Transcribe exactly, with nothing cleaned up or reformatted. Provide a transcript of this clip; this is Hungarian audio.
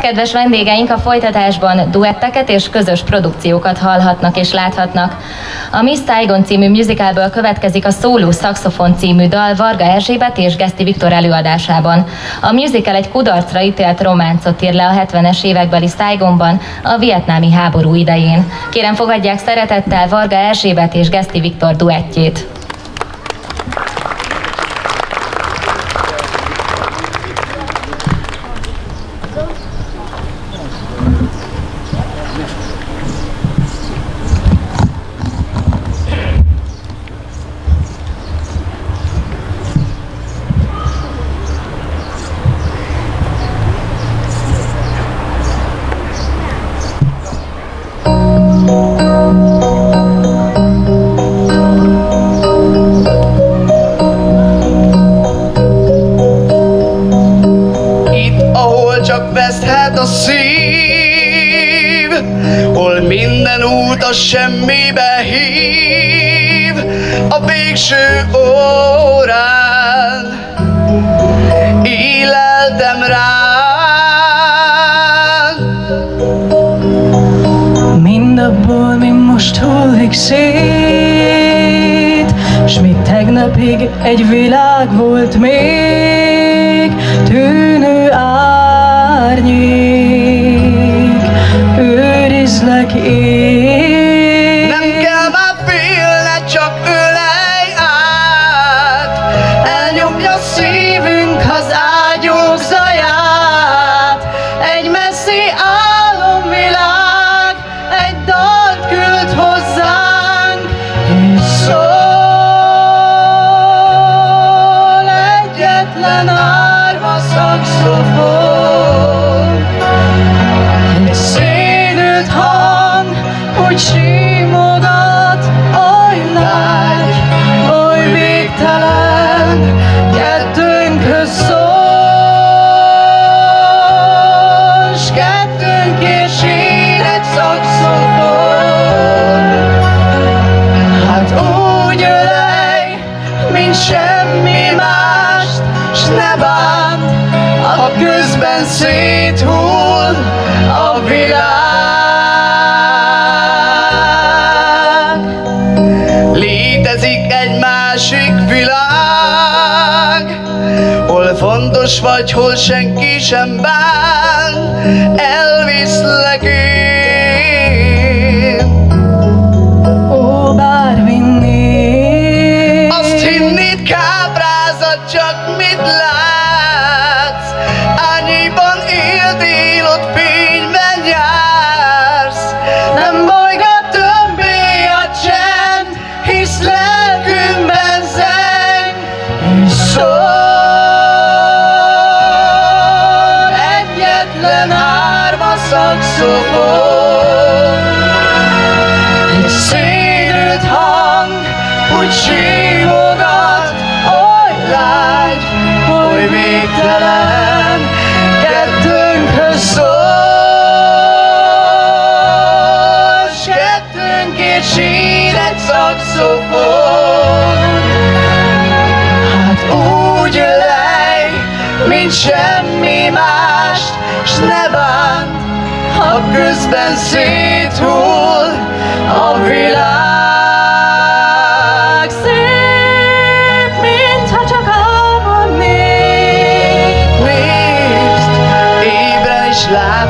Kedves vendégeink, a folytatásban duetteket és közös produkciókat hallhatnak és láthatnak. A Miss Saigon című musicalből következik a Szóló szaxofon című dal Varga Erzsébet és Geszti Viktor előadásában. A musical egy kudarcra ítélt románcot ír le a hetvenes évekbeli Saigonban a vietnámi háború idején. Kérem, fogadják szeretettel Varga Erzsébet és Geszti Viktor duettjét. Veszthet a szív, hol minden út a semmibe hív, a végső órán éleltem rád. Mindabból, mi most hullik szét, s mi tegnapig egy világ volt még, tűnő árnyék, őrizlek én. Nem kell már félned, csak ölej át, elnyomja szívünk az ágyunk zaját. Egy messzi álomvilág egy dalt küld hozzánk, és szól egyetlen árva szaxofon. Egy szédült hang úgy simogat, oly lágy, oly végtelen, kettőnkhöz szól, s kettőnkért sír egy szaxofon. Hát úgy ölej, mint semmi mást, s ne bánt, a közben széthull a világ. Létezik egy másik világ, hol fontos vagy, hol senki sem bán, elviszlek én. Ó, bár vinnék, Azt hinnéd káprázat, csak mit látsz? Árnyékban éltél, ott fényben jársz. Nem bolygott többé a csend, hisz lelkünkben zeng, és szól egyetlen árva szaxofon. Egy szédült hang úgy simogat, oly lágy, oly végtelen, kettőnkhöz szól, s kettőnkért sír egy szaxofon. Hát úgy ölej, mint semmi mást, s ne bánt, ha közben széthull a világ. szép, mintha csak álmodnék. Nézd, ébredj s lásd,